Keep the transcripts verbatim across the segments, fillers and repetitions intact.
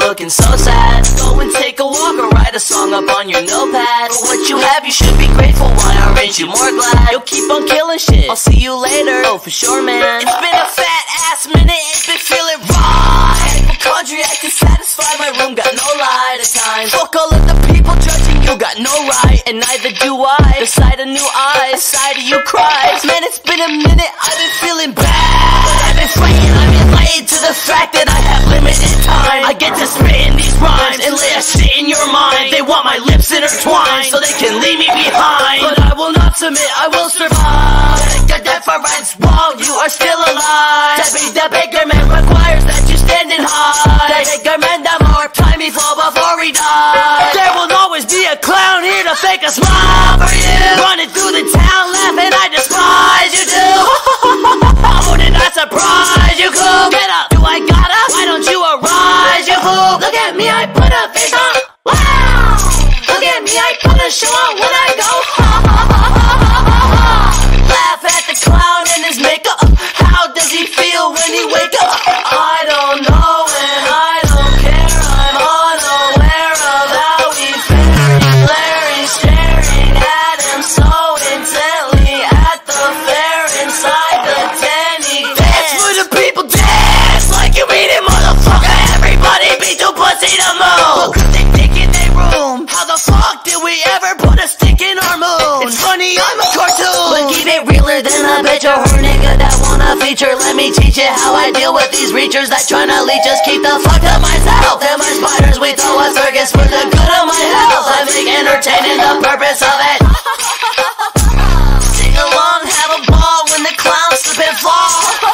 looking so sad. Go and take a walk or write a song up on your notepad. For what you have, you should be grateful. Why aren't you more glad? You'll keep on killing shit. I'll see you later. Oh, for sure, man. It's been a fat ass minute. It's been feeling right. Hypochondriac to satisfy my room. Got no light at times. Fuck all of the people judging you. Got no right, and neither do I. The sight of new eyes, the sight of you cries. Man, it's been a minute. I've been feeling bad. But I've been fighting. I've been laid to the fact that I have limited time. I get to spit in these rhymes and lay a shit in your mind. They want my lips intertwined so they can leave me behind. But I will not submit, I will survive. Take the difference while you are still alive. To be the bigger man requires that you standing high. The bigger man, the more time he fall before he dies. There will always be a clown here to fake a smile for you. Running through the town laughing, I despise you too. How did I surprise you, cool? Get up, do I gotta? Why don't you arise, you fool? Look at me, I put a face on. Wow! Look at me, I put a show on when I go. Laugh at the clown and his makeup. How does he feel when he wake up? I don't know and I don't care. I'm unaware of how he faring, glaring, staring at him so intently at the fair inside the tent. He dance for the people, dance like you mean it, motherfucker. Everybody be too pussy to move. Cause they think in their room. How the fuck did we ever put a stick in our moon? It's funny, I'm a cartoon. But keep it realer than a bitch or her nigga that wanna feature. Let me teach you how I deal with these reachers that tryna leech us. Keep the fuck to myself. And my spiders, we throw a circus for the good of my health. I make entertaining the purpose of it. Sing along, have a ball when the clowns slip and fall.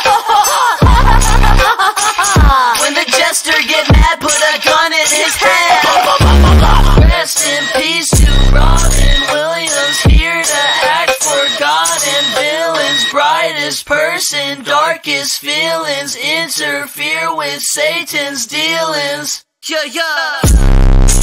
When the jester get mad, put a gun in his hand. Rest in peace to Robin Williams, here to act forgotten villains. Brightest person, darkest feelings, interfere with Satan's dealings. Yeah, yeah.